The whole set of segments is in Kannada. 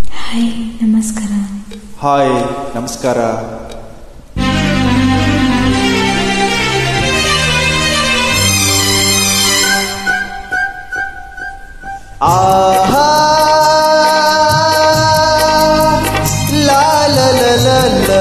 ಹಾಯ್ ನಮಸ್ಕಾರ. ಹಾಯ್ ನಮಸ್ಕಾರ. ಆಹಾ ಲಾ ಲಾ ಲಾ ಲಾ ಲಾ.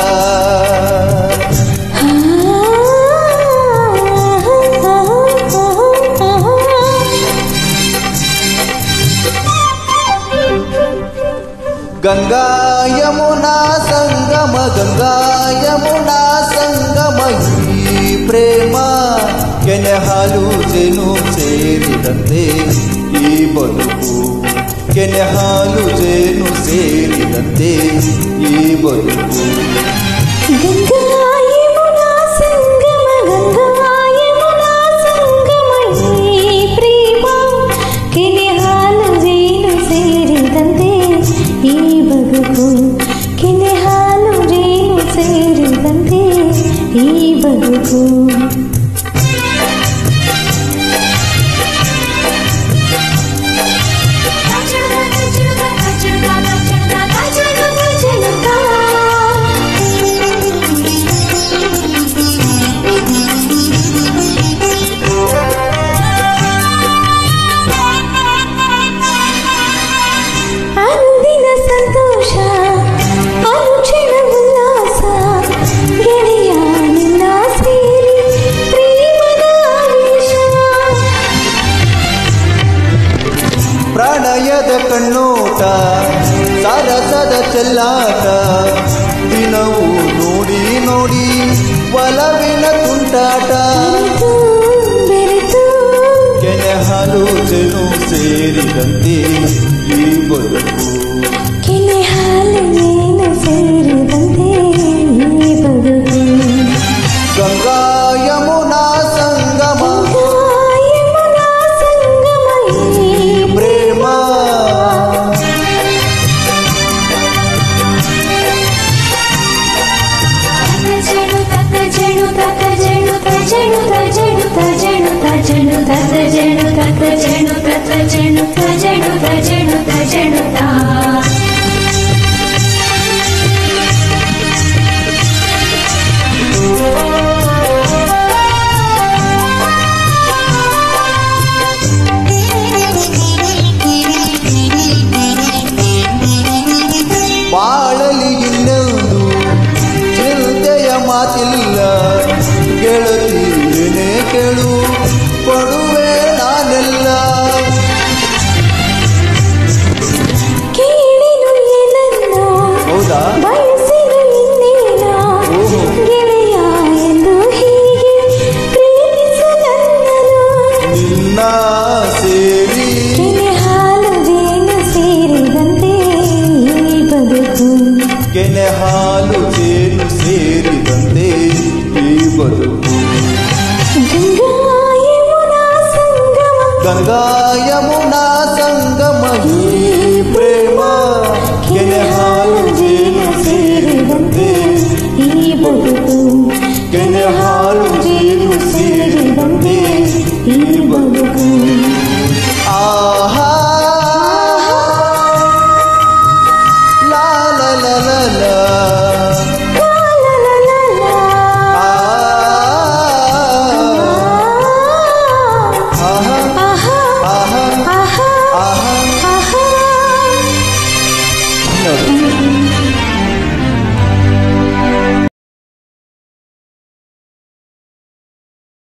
ಗಂಗಾ ಯಮುನಾ ಸಂಗಮ, ಗಂಗಾ ಯಮುನಾ ಸಂಗಮ ಈ ಪ್ರೇಮ ಕೆನೆ ಹಾಲು ಜೇನು ಸೇರಿದಂತೆ ಈ ಬದುಕು, ಕೆನೆ ಹಾಲು ಜೇನು ಸೇರಿದಂತೆ ಈ ಬದುಕು. ಗಂಗಾ ಯಮುನಾ ಸಂಗಮ, ಗಂಗಾ ಯಮುನಾ ಸಂಗಮ ಈ ಪ್ರೇಮ ಕೆನೆ ಹಾಲು ಜೇನು ಸೇರಿದಂತೆ ಈ ಬದುಕು, ಕೆನೆ ಹಾಲು ಜೇನು ಸೇರಿದಂತೆ ಈ ಬದುಕು. ಸಂತೋಷ ಅನುಕ್ಷಣ ಉಲ್ಲಾಸ ಗೆಳೆಯ ನಿನ್ನ ಸೇರಿ ಪ್ರೇಮದ ಆವೇಶ. ಪ್ರಣಯದ ಕಣ್ಣೋಟ ಸರಸದ ಚೆಲ್ಲಾಟ ದಿನವೂ ನೋಡಿ ನೋಡಿ ಒಲವಿನ ತುಂಟಾಟ. ಬೆರೆತು ಕೆನೆ ಹಾಲು ಜೇನು ಸೇರಿದಂತೆ